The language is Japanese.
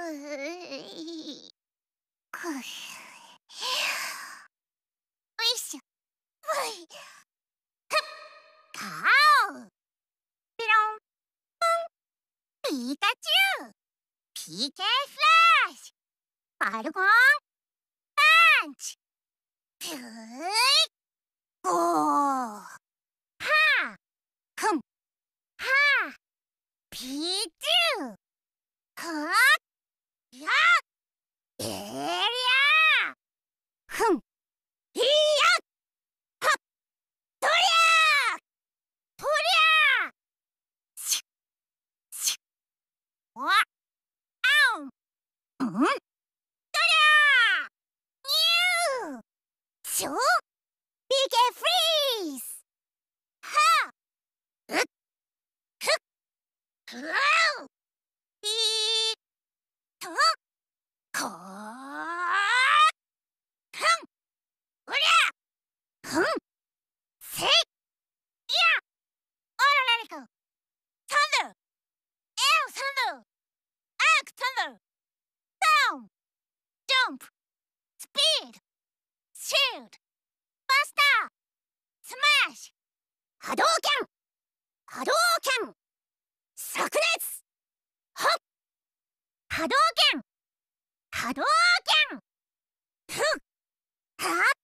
いしょ。カオ。ピロン。ピカチュウ。PK フラッシュ。ファルコン。パンチ。ピューイ。ゴー。はあ。ふん。はあ。ピーチュウ。はあ。やっ。えりゃ。ふん。いや。はっ。とりゃ。とりゃ。しゅ。しゅ。わ。あん。うん。とりゃ。にゅう。しょ。PK フリーズ。はあ。うっ。ふっ。ふわう。ピー。と。こー。ふん。うりゃ。ふん。せい。いや。オララリコ。サンダー。サンダー。アークサンダー。ダウン。ジャンプ。スピード。シールド。バスター。スマッシュ。波動拳。波動拳。炸裂。はっ。波動拳。波動拳。ふっ。はっ。